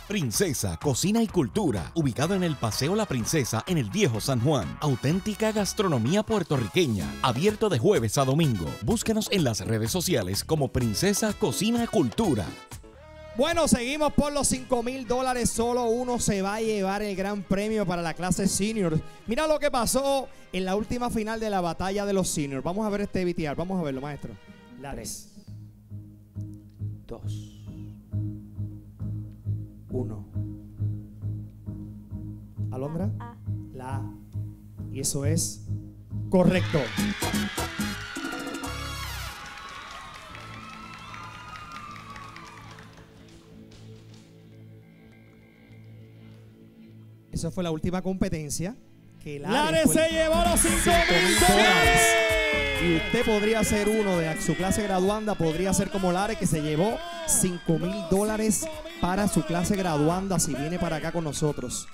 Princesa Cocina y Cultura, ubicado en el Paseo La Princesa en el Viejo San Juan. Auténtica gastronomía puertorriqueña, abierto de jueves a domingo. Búscanos en las redes sociales como Princesa Cocina y Cultura. Bueno, seguimos por los $5,000. Solo uno se va a llevar el gran premio para la clase senior. Mira lo que pasó en la última final de la batalla de los seniors. Vamos a ver este VTR, vamos a verlo, maestro. 3, 2, 1. Alondra, la A. Y eso es correcto. Esa fue la última competencia. Que Lares se llevó los $5,000. Y usted podría ser uno de su clase graduanda, podría ser como Lares, que se llevó $5,000 para su clase graduanda si viene para acá con nosotros.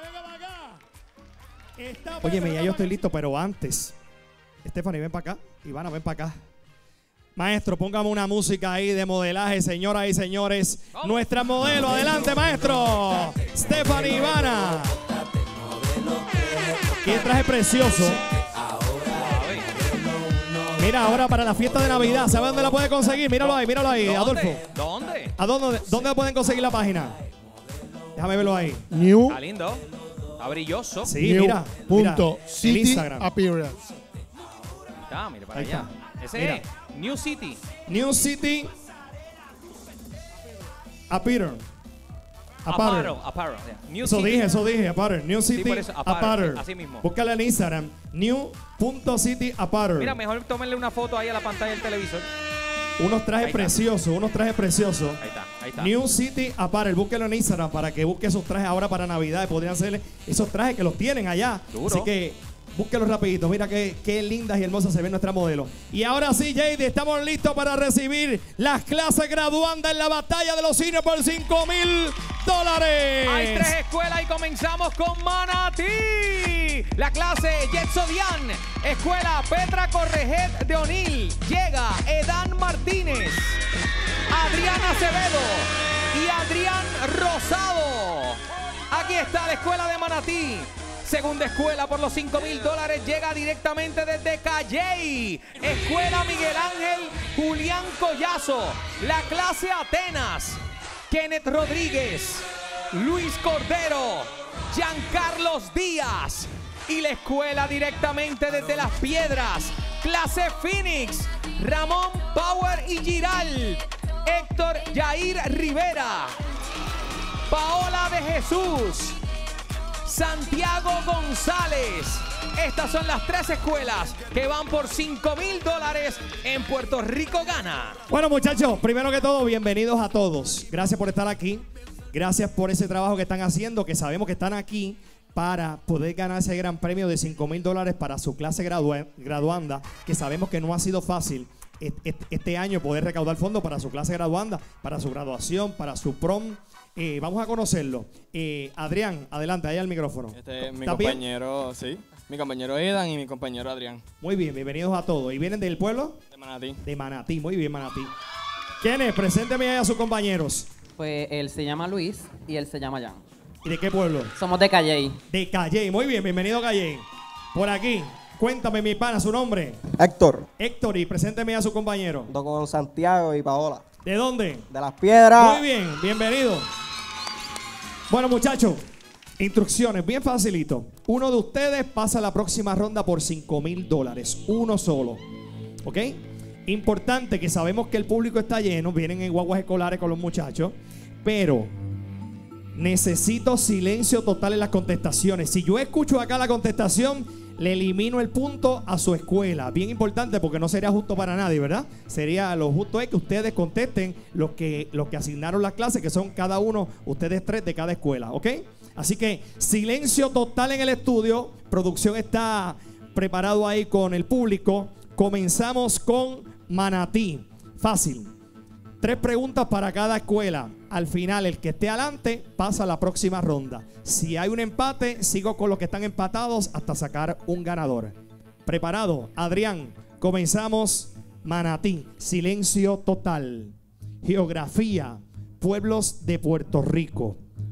Óyeme, ya yo estoy listo, pero antes, Stephanie, ven para acá. Ivana, ven para acá. Maestro, póngame una música ahí de modelaje, señoras y señores. Nuestra modelo, adelante, maestro. Stephanie Ivana. Qué traje precioso. Mira, ahora para la fiesta de Navidad, ¿sabe dónde la puede conseguir? Míralo ahí, Adolfo. ¿Dónde? ¿Dónde pueden conseguir la página? Déjame verlo ahí. New. Está lindo. Está brilloso. Sí, mira. Punto El City Instagram. Appearance. Está, mire para Ahí allá. está. Ese Mira. es New City. New City Appearance. Apparel. Yeah. New Eso City. dije, Apparel. New City por eso, Apparel, Apparel. así mismo. Búscala en Instagram, new.city Apparel. Mira, mejor tómenle una foto ahí a la pantalla del televisor. Unos trajes preciosos, Ahí está. New City Apparel, búsquelo en Instagram para que busque esos trajes ahora para Navidad. Podrían ser esos trajes que los tienen allá. Duro. Así que búsquelos rapidito. Mira qué lindas y hermosas se ve nuestra modelo. Y ahora sí, Jade, estamos listos para recibir las clases graduandas en la batalla de los cines por $5,000. Hay 3 escuelas y comenzamos con Manatí. La clase Jetsodian, escuela Petra Correget de Onil. Llega Edan Martínez, Adrián Acevedo y Adrián Rosado. Aquí está la escuela de Manatí. Segunda escuela por los $5,000 llega directamente desde Calley. Escuela Miguel Ángel Julián Collazo. La clase Atenas. Kenneth Rodríguez, Luis Cordero, Giancarlos Díaz. Y la escuela directamente desde Las Piedras. Clase Phoenix, Ramón Power y Giral. Héctor Yair Rivera. Paola de Jesús. Santiago González. Estas son las 3 escuelas que van por $5,000 en Puerto Rico Gana. Bueno, muchachos, primero que todo, bienvenidos a todos. Gracias por estar aquí. Gracias por ese trabajo que están haciendo, que sabemos que están aquí para poder ganar ese gran premio de $5,000 para su clase graduanda, que sabemos que no ha sido fácil este año poder recaudar fondos para su clase graduanda, para su graduación, para su prom. Vamos a conocerlo. Adrián, adelante, ahí al micrófono. Mi compañero, sí. Mi compañero Edan y mi compañero Adrián. Muy bien, bienvenidos a todos. ¿Y vienen del pueblo? De Manatí. De Manatí, muy bien, Manatí. ¿Quiénes? Presénteme ahí a sus compañeros. Pues él se llama Luis y él se llama Jan. ¿Y de qué pueblo? Somos de Calley. De Calley, muy bien, bienvenido a Calley. Por aquí, cuéntame, mi pana, su nombre. Héctor. Héctor, y presénteme a su compañero. Con Santiago y Paola. ¿De dónde? De Las Piedras. Muy bien, bienvenido. Bueno, muchachos, instrucciones, bien facilito. Uno de ustedes pasa la próxima ronda por $5,000. Uno solo. ¿Ok? Importante que sabemos que el público está lleno. Vienen en guaguas escolares con los muchachos. Pero necesito silencio total en las contestaciones. Si yo escucho acá la contestación, le elimino el punto a su escuela. Bien importante porque no sería justo para nadie, ¿verdad? Sería lo justo es que ustedes contesten los que asignaron las clases, que son cada uno, ustedes 3 de cada escuela, ¿ok? Así que silencio total en el estudio. Producción está preparado ahí con el público. Comenzamos con Manatí. Fácil. 3 preguntas para cada escuela. Al final, el que esté adelante pasa a la próxima ronda. Si hay un empate, sigo con los que están empatados hasta sacar un ganador. ¿Preparado? Adrián, comenzamos. Manatí, silencio total. Geografía, pueblos de Puerto Rico.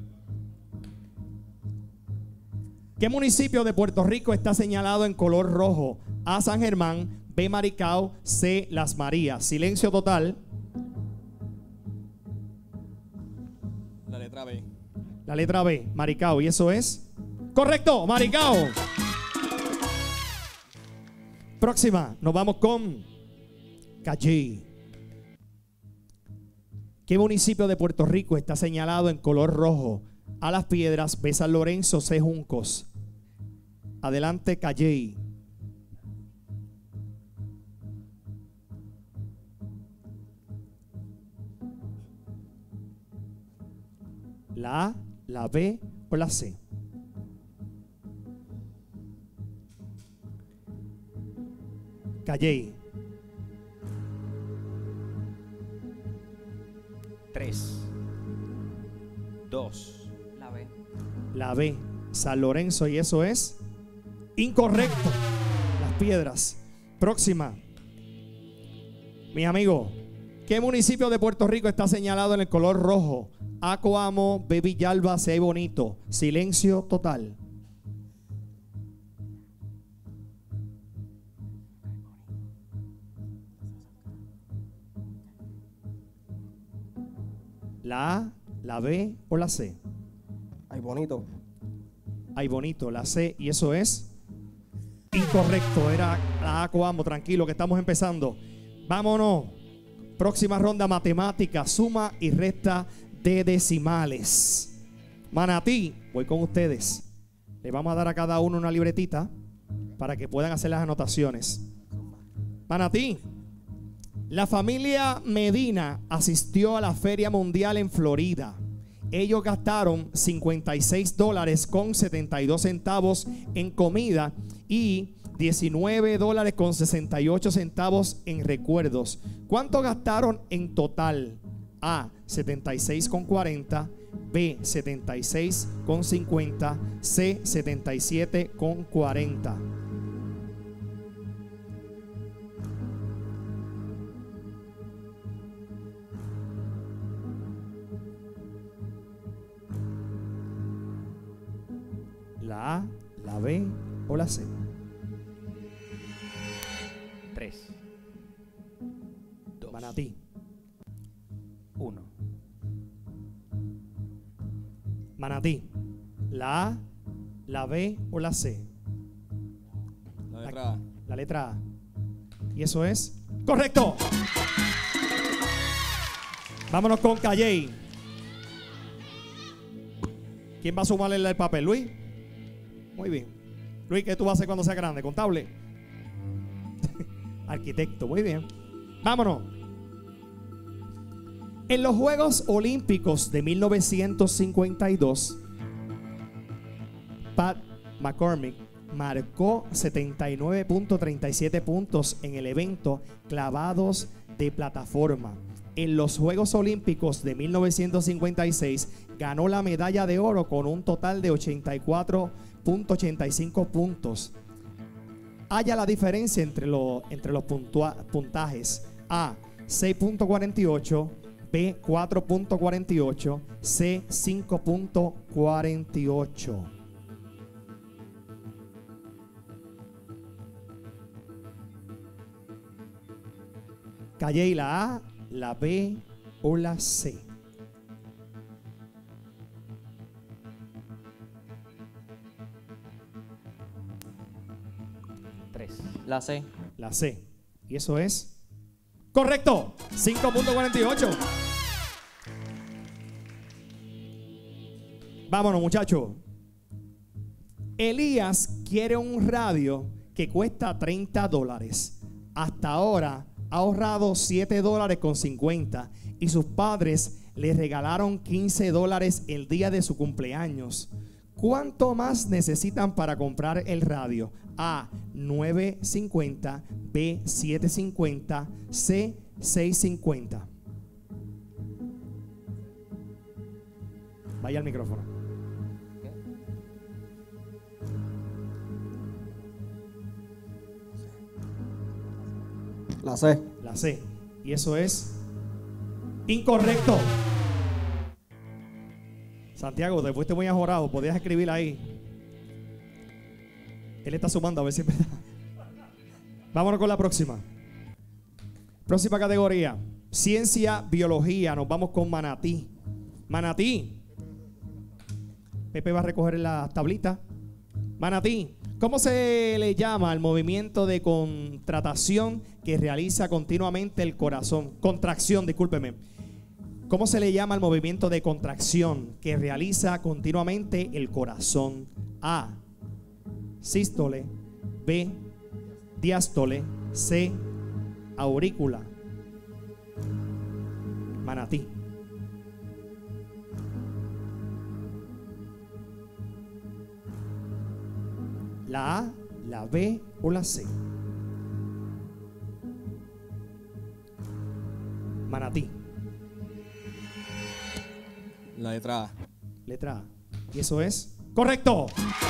¿Qué municipio de Puerto Rico está señalado en color rojo? A, San Germán, B, Maricao, C, Las Marías. Silencio total. La letra B. La letra B, Maricao. ¿Y eso es? ¡Correcto! ¡Maricao! Próxima, nos vamos con Calley. ¿Qué municipio de Puerto Rico está señalado en color rojo? A, Las Piedras, B, San Lorenzo, C, Juncos. Adelante, Calley. La A, la B o la C. Calley. 3, 2. La B. La B, San Lorenzo, y eso es incorrecto. Las Piedras. Próxima. Mi amigo, ¿qué municipio de Puerto Rico está señalado en el color rojo? A, Coamo, B, Villalba, C, Bonito. Silencio total. La A, la B o la C. Ay, bonito. Ay, Bonito, la C, y eso es incorrecto. Era la A, Coamo. Tranquilo, que estamos empezando. Vámonos. Próxima ronda, matemática, suma y resta de decimales. Manatí, voy con ustedes. Le vamos a dar a cada uno una libretita para que puedan hacer las anotaciones. Manatí. La familia Medina asistió a la Feria Mundial en Florida. Ellos gastaron $56.72 en comida y $19.68 en recuerdos. ¿Cuánto gastaron en total? A, 76,40, B, 76,50, C, 77,40. La A, la B o la C. 3, 2, Manatí. 1. Manatí. La A, la B o la C. La letra A. La letra A. Y eso es correcto. Vámonos con Calley. ¿Quién va a sumarle el papel? ¿Luis? Muy bien. Luis, ¿qué tú vas a hacer cuando sea grande? ¿Contable? Arquitecto. Muy bien. Vámonos. En los Juegos Olímpicos de 1952, Pat McCormick marcó 79.37 puntos en el evento clavados de plataforma. En los Juegos Olímpicos de 1956 ganó la medalla de oro con un total de 84.85 puntos. Haya la diferencia entre los puntajes. A, 6.48, B, 4.48, C, 5.48. Calley, la A, la B o la C. La C. La C. Y eso es correcto. 5.48. Vámonos, muchachos. Elías quiere un radio que cuesta $30. Hasta ahora ha ahorrado $7.50 y sus padres le regalaron $15 el día de su cumpleaños. ¿Cuánto más necesitan para comprar el radio? A, $9.50, B, $7.50, C, $6.50. Vaya al micrófono. La C. La C. Y eso es incorrecto. Santiago, te fuiste muy ajorado. Podías escribir ahí. Él está sumando a ver si es verdad. Vámonos con la próxima. Próxima categoría. Ciencia, biología. Nos vamos con Manatí. Manatí. Pepe va a recoger la tablita. Manatí. ¿Cómo se le llama al movimiento de contracción que realiza continuamente el corazón? Contracción, discúlpeme. ¿Cómo se le llama al movimiento de contracción que realiza continuamente el corazón? A. Sístole. B. Diástole. C. Aurícula. Manatí. La A, la B o la C. Manatí. La letra A. Letra A. Y eso es correcto.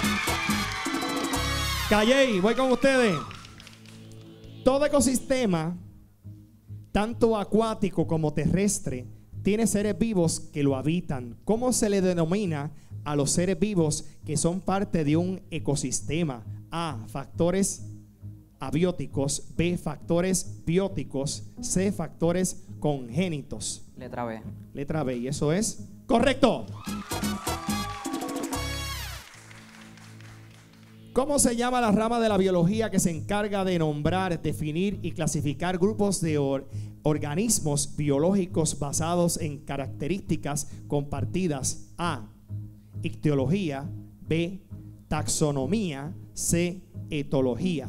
Calley, voy con ustedes. Todo ecosistema, tanto acuático como terrestre, tiene seres vivos que lo habitan. ¿Cómo se le denomina a los seres vivos que son parte de un ecosistema? A. Factores abióticos. B. Factores bióticos. C. Factores congénitos. Letra B. Letra B. Y eso es correcto. ¿Cómo se llama la rama de la biología que se encarga de nombrar, definir y clasificar grupos de organismos biológicos basados en características compartidas? A. Ictiología. B. Taxonomía. C. Etología.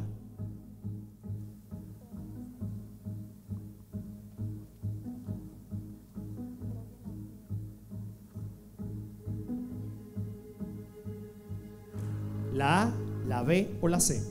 La A, la B o la C.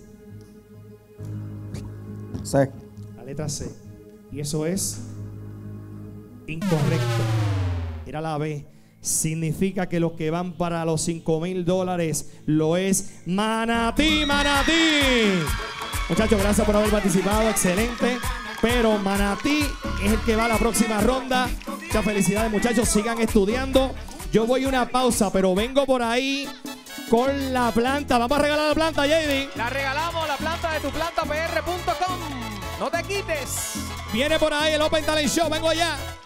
C. La letra C. Y eso es incorrecto. Era la B. Significa que los que van para los $5,000 lo es Manatí, Manatí. Muchachos, gracias por haber participado. Excelente. Pero Manatí es el que va a la próxima ronda. Muchas felicidades, muchachos. Sigan estudiando. Yo voy a una pausa, pero vengo por ahí con la planta. Vamos a regalar la planta, JD. La regalamos, la planta de tuplantapr.com. No te quites. Viene por ahí el Open Talent Show. Vengo allá.